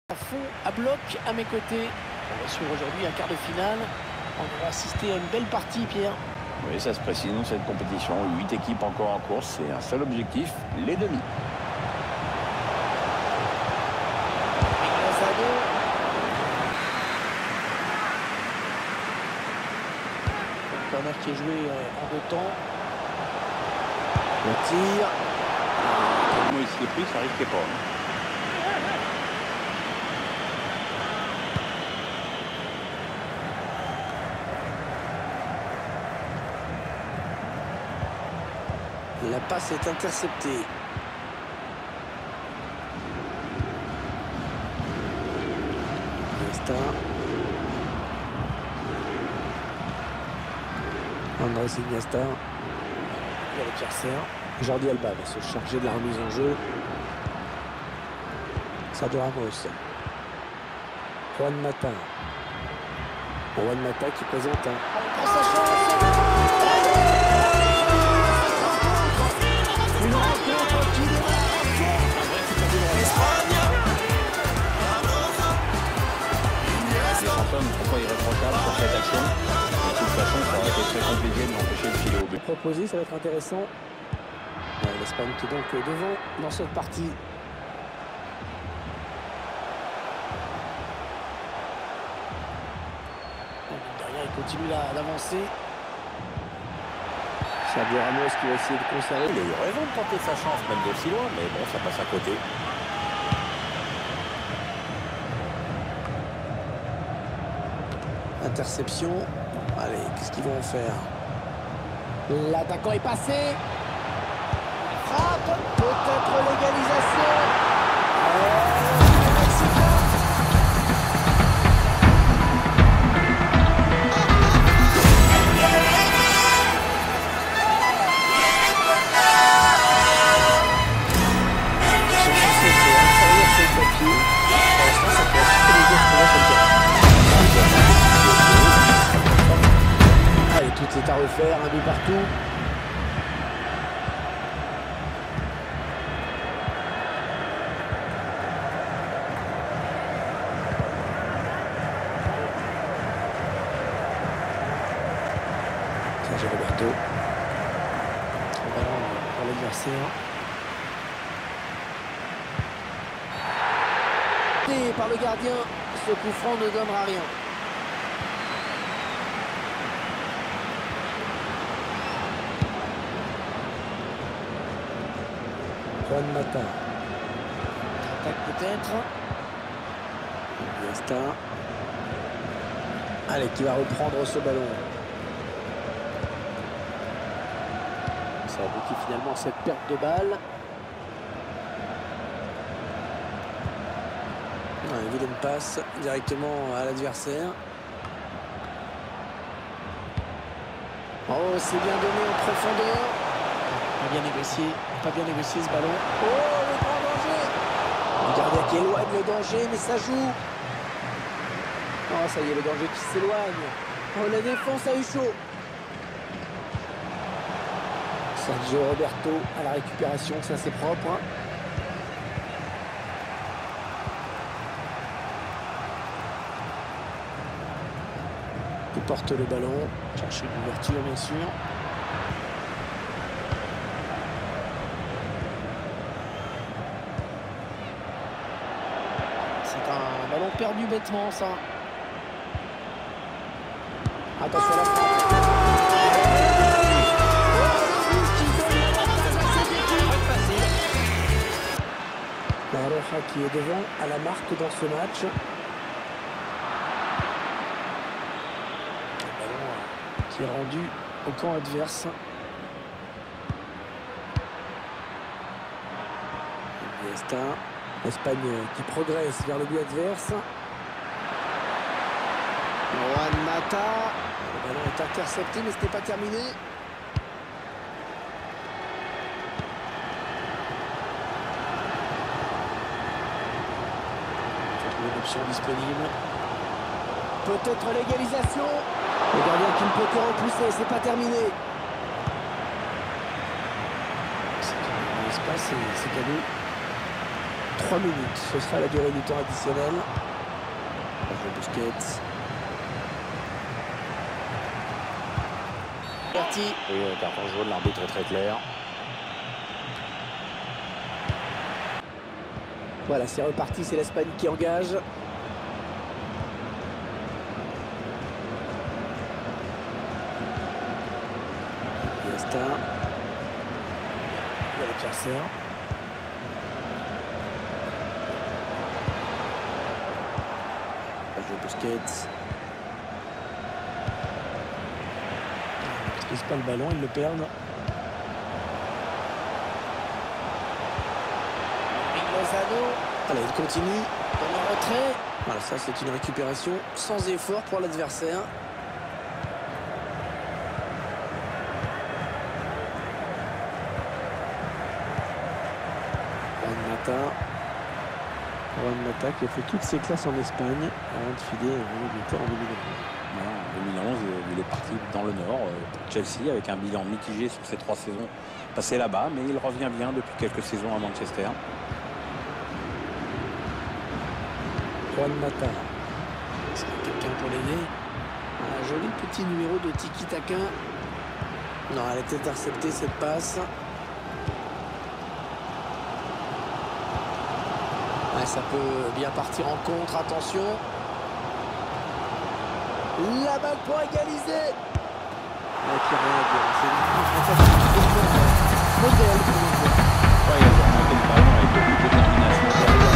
À fond, à bloc, à mes côtés. On va suivre aujourd'hui un quart de finale. On va assister à une belle partie, Pierre. Oui, ça se précise dans cette compétition. 8 équipes encore en course. C'est un seul objectif, les demi. Le corner qui est joué en deux temps. Le tir. Comment il s'est pris, ça risquait pas. La passe est interceptée. Iniesta. Andrés Iniesta. Et l'adversaire. Jordi Alba va se charger de la remise en jeu. Sergio Ramos. Juan Mata. Juan Mata qui présente un... sa chance. Une rencontre qui Les champions ne sont pas irréprochables sur cette action. De toute façon, ça aurait été très compliqué de l'empêcher de filer au but. Proposé, ça va être intéressant. L'Espagne qui est donc devant dans cette partie. Derrière, il continue d'avancer. Sergio Ramos qui va essayer de conserver. Il a eu raison de tenter sa chance, même d'aussi loin, mais bon, ça passe à côté. Interception. Allez, qu'est-ce qu'ils vont en faire? L'attaquant est passé. Frappe. Peut-être l'égalisation. Allez, tout est à refaire, un but partout. Sergio Roberto. Le ballon pour l'adversaire. Et par le gardien, ce coup franc ne donnera rien. Juan Mata. Attaque peut-être. Iniesta. Allez, qui va reprendre ce ballon. Ça aboutit finalement à cette perte de balle. Une vilaine passe directement à l'adversaire. Oh, c'est bien donné en profondeur. Pas bien négocié ce ballon. Oh, le grand danger. Le gardien qui éloigne le danger, mais ça joue. Oh, ça y est, le danger qui s'éloigne. Oh, la défense a eu chaud. Sergio Roberto à la récupération, ça c'est propre. Hein. Il porte le ballon, chercher une ouverture bien sûr. C'est un ballon perdu bêtement ça. Attention à la frappe. La Roja qui est devant à la marque dans ce match. Qui est rendu au camp adverse. Iniesta. L'Espagne qui progresse vers le but adverse. Juan Mata. Le ballon est intercepté, mais ce n'est pas terminé. Une option disponible. Peut-être l'égalisation. Le gardien qui ne peut que repousser, c'est pas terminé. C'est l'espace et c'est cadeau. 3 minutes, ce sera la durée du temps additionnel. Busquets. Parti. Oui, carton jaune, l'arbitre est très clair. Voilà, c'est reparti, c'est l'Espagne qui engage. Iniesta. Il y a le casseur. Busquets. Ils ne maîtrisent pas le ballon, ils le perdent. Lozano. Allez, il continue dans le retrait. Voilà, ça c'est une récupération sans effort pour l'adversaire. Juan Mata qui a fait toutes ses classes en Espagne avant de filer en Angleterre en 2011. En 2011, il est parti dans le Nord, pour Chelsea, avec un bilan mitigé sur ses 3 saisons passées là-bas, mais il revient bien depuis quelques saisons à Manchester. Juan Mata. C'est quelqu'un pour l'aider. Un joli petit numéro de Tiki Taka. Non, elle est interceptée cette passe. Ouais, ça peut bien partir en contre, attention. La balle pour égaliser. Ouais, qui a rien à dire. C'est une modèle. Ouais, il a remonté le ballon avec beaucoup de détermination.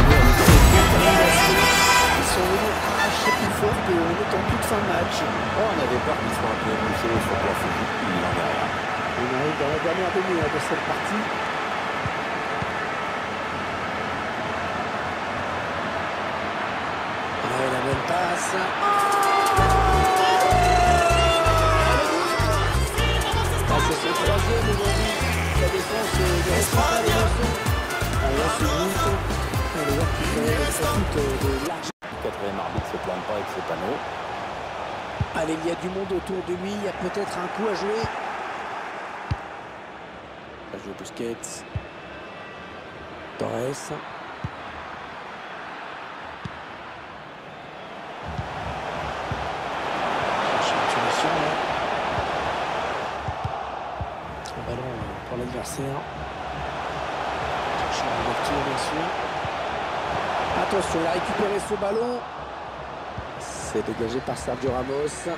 Ils sont venus arracher plus fort qu'en étant toute fin de match. Oh, on avait peur qu'ils soient un peu émoussés sur le plan physique, il en est rien. On arrive dans la dernière demi-heure de cette partie. Ouais, la bonne passe. C'est son troisième aujourd'hui. La défense ne reste pas à l'émotion. On voit ce but. On va voir qu'il fait de large. Le quatrième arbitre ne se plante pas avec ses panneaux. Allez, il y a du monde autour de lui. Il y a peut-être un coup à jouer. La joue Busquets. Torres. Un ballon pour l'adversaire. Chercher une ouverture, bien sûr. Attention, il a récupéré ce ballon. C'est dégagé par Sergio Ramos.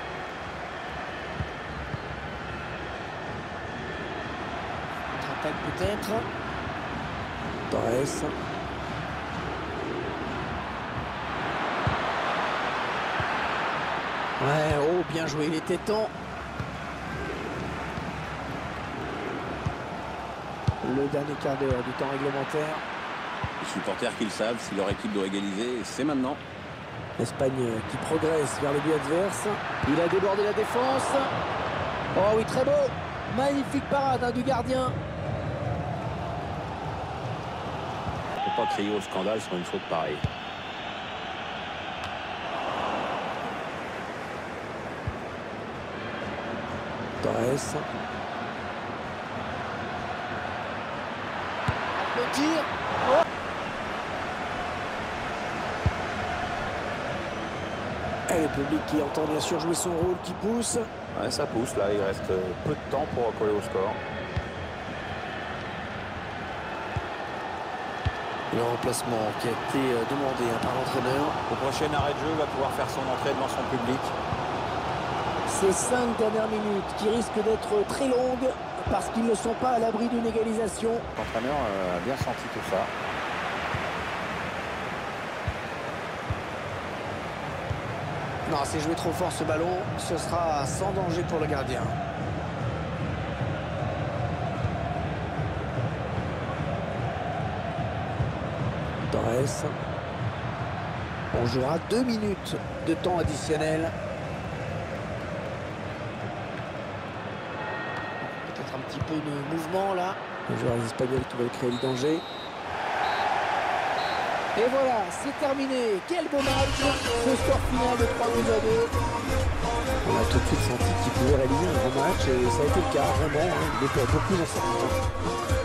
Contre-attaque peut-être. Torres. Ouais, oh, bien joué, il était temps. Le dernier quart d'heure du temps réglementaire. Les supporters qui le savent, si leur équipe doit égaliser, c'est maintenant. L'Espagne qui progresse vers le but adverse. Il a débordé la défense. Oh oui, très beau. Magnifique parade du gardien. On ne peut pas crier au scandale sur une faute pareille. Torres. Le tir. Oh. Et le public qui entend bien sûr jouer son rôle, qui pousse. Ouais, ça pousse là, il reste peu de temps pour recoller au score. Le remplacement qui a été demandé par l'entraîneur. Au prochain arrêt de jeu, il va pouvoir faire son entrée devant son public. Ces 5 dernières minutes qui risquent d'être très longues parce qu'ils ne sont pas à l'abri d'une égalisation. L'entraîneur a bien senti tout ça. Non, c'est joué trop fort ce ballon. Ce sera sans danger pour le gardien. Torres. On jouera 2 minutes de temps additionnel. Peut-être un petit peu de mouvement là. Les joueurs espagnols qui veulent créer le danger. Et voilà, c'est terminé. Quel beau match. Ce score final de 3-2. On a tout de suite senti qu'il pouvait réaliser un grand match et ça a été le cas, vraiment. Il était beaucoup dans sa